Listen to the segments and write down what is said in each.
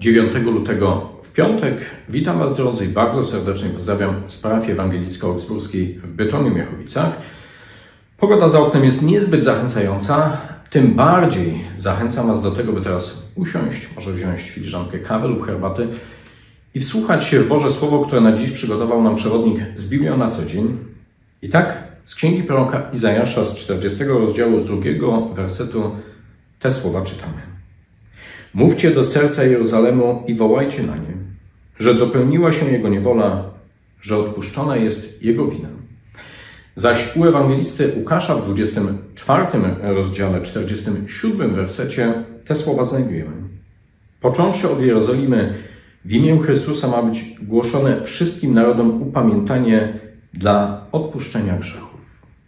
9 lutego w piątek. Witam Was, drodzy, i bardzo serdecznie pozdrawiam z parafii ewangelicko-augsburskiej w Bytomiu-Miechowicach. Pogoda za oknem jest niezbyt zachęcająca, tym bardziej zachęcam Was do tego, by teraz usiąść, może wziąć filiżankę kawy lub herbaty i wsłuchać się w Boże Słowo, które na dziś przygotował nam przewodnik z Biblią na co dzień. I tak z księgi proroka Izajasza z 40 rozdziału z 2 wersetu te słowa czytamy. Mówcie do serca Jeruzalemu i wołajcie na nie, że dopełniła się jego niewola, że odpuszczona jest jego wina. Zaś u ewangelisty Łukasza w 24 rozdziale, 47 wersecie te słowa znajdujemy. Począwszy od Jerozolimy, w imię Chrystusa ma być głoszone wszystkim narodom upamiętanie dla odpuszczenia grzechów.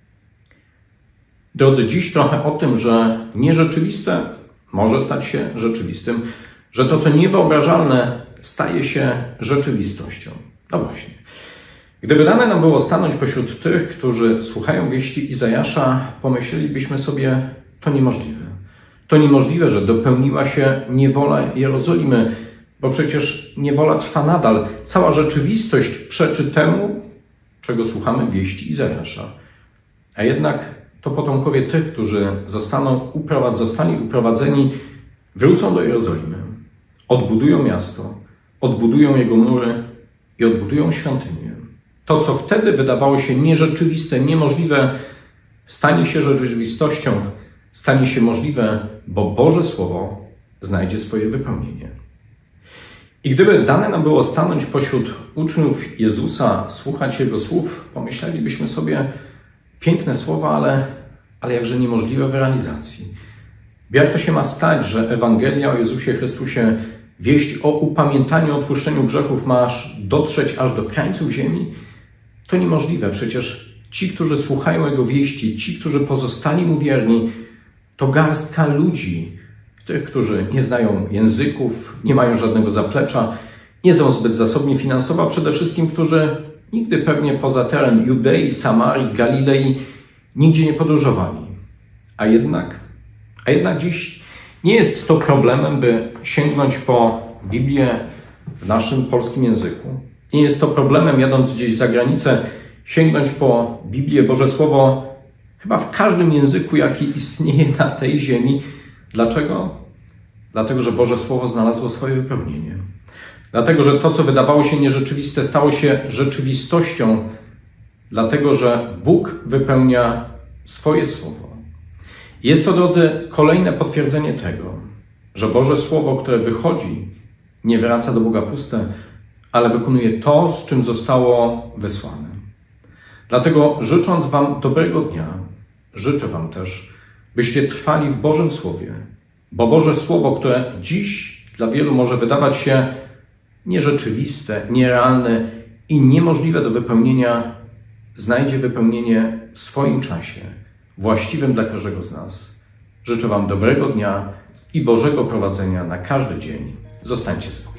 Drodzy, dziś trochę o tym, że nierzeczywiste może stać się rzeczywistym, że to, co niewyobrażalne, staje się rzeczywistością. No właśnie. Gdyby dane nam było stanąć pośród tych, którzy słuchają wieści Izajasza, pomyślelibyśmy sobie, to niemożliwe. To niemożliwe, że dopełniła się niewola Jerozolimy, bo przecież niewola trwa nadal. Cała rzeczywistość przeczy temu, czego słuchamy wieści Izajasza. A jednak to potomkowie tych, którzy zostali uprowadzeni, wrócą do Jerozolimy, odbudują miasto, odbudują jego mury i odbudują świątynię. To, co wtedy wydawało się nierzeczywiste, niemożliwe, stanie się rzeczywistością, stanie się możliwe, bo Boże Słowo znajdzie swoje wypełnienie. I gdyby dane nam było stanąć pośród uczniów Jezusa, słuchać Jego słów, pomyślelibyśmy sobie, piękne słowa, ale jakże niemożliwe w realizacji. Jak to się ma stać, że Ewangelia o Jezusie Chrystusie, wieść o upamiętaniu, odpuszczeniu grzechów ma dotrzeć aż do krańców ziemi? To niemożliwe. Przecież ci, którzy słuchają Jego wieści, ci, którzy pozostali Mu wierni, to garstka ludzi, tych, którzy nie znają języków, nie mają żadnego zaplecza, nie są zbyt zasobni finansowo, a przede wszystkim, którzy nigdy pewnie poza teren Judei, Samarii, Galilei nigdzie nie podróżowali. A jednak dziś nie jest to problemem, by sięgnąć po Biblię w naszym polskim języku. Nie jest to problemem, jadąc gdzieś za granicę, sięgnąć po Biblię, Boże Słowo, chyba w każdym języku, jaki istnieje na tej ziemi. Dlaczego? Dlatego, że Boże Słowo znalazło swoje wypełnienie. Dlatego, że to, co wydawało się nierzeczywiste, stało się rzeczywistością. Dlatego, że Bóg wypełnia swoje Słowo. Jest to, drodzy, kolejne potwierdzenie tego, że Boże Słowo, które wychodzi, nie wraca do Boga puste, ale wykonuje to, z czym zostało wysłane. Dlatego, życząc Wam dobrego dnia, życzę Wam też, byście trwali w Bożym Słowie, bo Boże Słowo, które dziś dla wielu może wydawać się nierzeczywiste, nierealne i niemożliwe do wypełnienia, znajdzie wypełnienie w swoim czasie, właściwym dla każdego z nas. Życzę Wam dobrego dnia i Bożego prowadzenia na każdy dzień. Zostańcie z Bogiem.